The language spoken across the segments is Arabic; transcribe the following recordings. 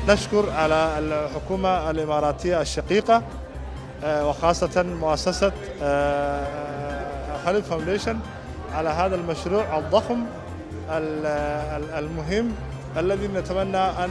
نشكر على الحكومة الإماراتية الشقيقة وخاصة مؤسسة خالد فاونديشن على هذا المشروع الضخم المهم الذي نتمنى أن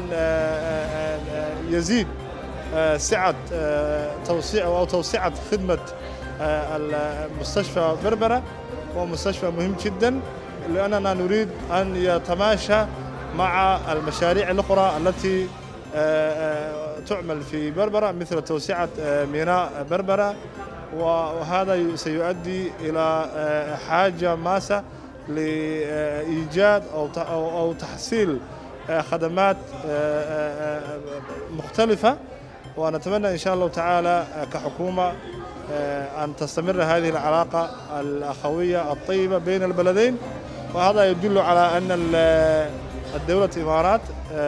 يزيد سعة توسعة خدمة المستشفى بربرة، ومستشفى مهم جدا لأننا نريد أن يتماشى مع المشاريع الأخرى التي تعمل في بربرة مثل توسعة ميناء بربرة، وهذا سيؤدي إلى حاجة ماسة لإيجاد أو تحصيل خدمات مختلفة. ونتمنى إن شاء الله تعالى كحكومة أن تستمر هذه العلاقة الأخوية الطيبة بين البلدين، وهذا يدل على أن الدولة الإمارات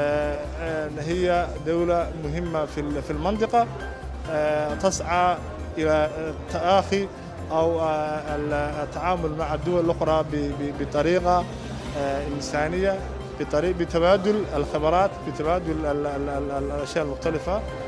هي دولة مهمة في المنطقة، تسعى إلى التآخي أو التعامل مع الدول الأخرى بطريقة إنسانية، بتبادل الخبرات، بتبادل الأشياء المختلفة.